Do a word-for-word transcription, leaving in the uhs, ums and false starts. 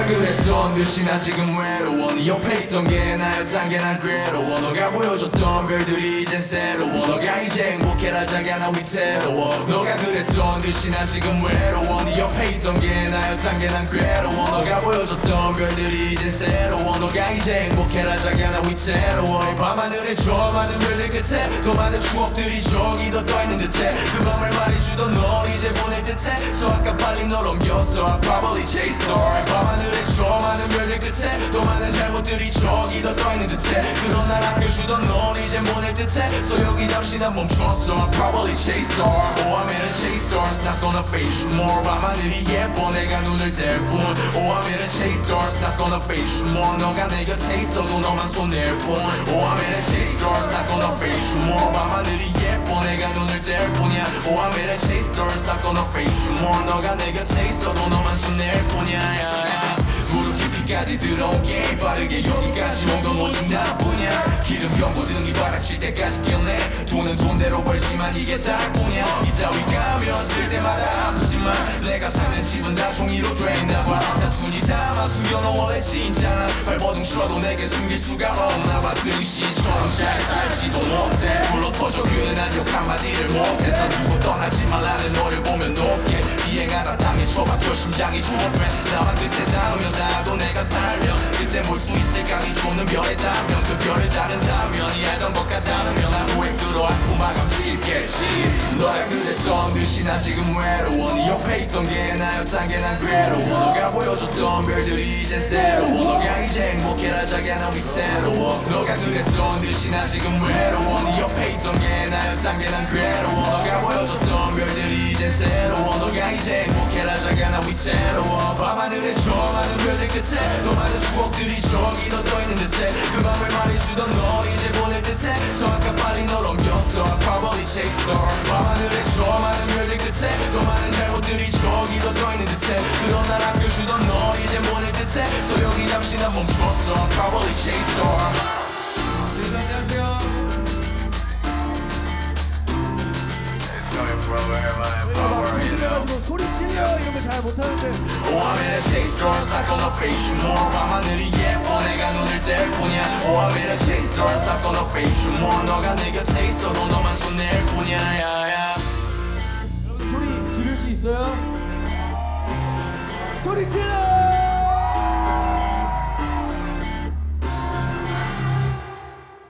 너가 그랬던 듯이 나 지금 외로워 네 옆에 있던 게 나였단 게 난 괴로워 너가 보여줬던 별들이 이젠 새로워 너가 이제 행복해라 자기야 나 위태로워 너가 그랬던 듯이 나 지금 외로워 네 옆에 있던 게 나였단 게 난 괴로워 너가 보여줬던 별들이 이젠 새로워 너가 이제 행복해라 자기야 나 위태로워 이 밤하늘에 저 많은 별들 끝에 더 많은 추억들이 저기 더 떠있는 듯해 그 밤을 말해주던 널 이제 보낼 듯해 So 아까 빨리 널 옮겼어 I probably chase star 밤하늘에 저 많은 별들 끝에 더 많은 잘못들이 저기 더 떠있는 듯해 그런 날 아껴주던 널 이제 보낼 듯해 So 여기 잠시 난 멈췄어 I probably chase star Oh I'm in a chase star It's not gonna face you more 밤하늘이 예뻐 내가 눈을 뗄 뿐 Oh I'm in a chase star It's not gonna face you more 너가 내 곁에 있어도 너만 손댈 뿐 Oh I'm in a chase star It's not gonna face you more 밤하늘이 예뻐 내가 눈을 뗄 뿐이야 Oh I'm in a chase star It's not gonna face you more 너가 내 곁에 있어도 너만 손댈 뿐이야 yeah, yeah. 무릎 깊이까지 들어온 게 빠르게 여기까지 온 건 오직 나뿐이야 기름 경고등이 바닥칠 때까지 뛰어내 돈은 돈대로 벌지만 이게 다뿐이야 이따위 가면 쓸 때마다 아프지만 내가 사는 집은 다 종이로 돼있나봐 단순히 담아 숨겨놓은 원래 진짜나 발버둥 쳐도 내게 숨길 수가 없나봐 등신처럼 잘 살지도 못해 불러 터져 그는 욕 한마디를 못해서 두고 떠나지 말라는 너를 보면 높게 비행하다 땅에 처박혀 심장이 죽어빼 나만 끝에 닿으면 나도 내가 살면 그때 볼 수 있을까 네 조는 별에 닿으면 그 별을 자른다면 이 알던 것 같다면 나 후회 끌어안고 마감 짓겠지 너가 그랬던 듯이 나 지금 외로워 네 옆에 있던 게 나였단 게 난 괴로워 너가 보여줬던 별들이 이젠 새로워 너가 이제 행복해라 자기야 나 위태로워 너가 그랬던 듯이 나 지금 외로워 네 옆에 있던 게 나였단 게 난 괴로워 너가 보여줬던 별들이 이젠 새로워 너가 이제 행복해라 자기야 나 위태로워 밤하늘에 저 많은 별들 끝에 더 많은 추억들이 저기 더 떠있는 듯해 그 밤을 말해주던 널 이제 보낼 듯해 So 아까 빨리 널 옮겼어 I probably chase star 밤하늘에 저 많은 별들 끝에 더 많은 잘못들이 저기 더 떠있는 듯해 그런 날 아껴주던 널 이제 보낼 듯해 So 여기 잠시 난 멈췄어 I probably chase star 네, 안녕하세요. 소리 질러 이런 거 잘 못하는데 Oh I'm in a chase star It's not gonna face you more 밤하늘이 예뻐 내가 눈을 뗄 뿐이야 Oh I'm in a chase star It's not gonna face you more 너가 내 곁에 있어도 너만 손댈 뿐이야 yeah, yeah. 여러분 소리 지를 수 있어요? 소리 질러!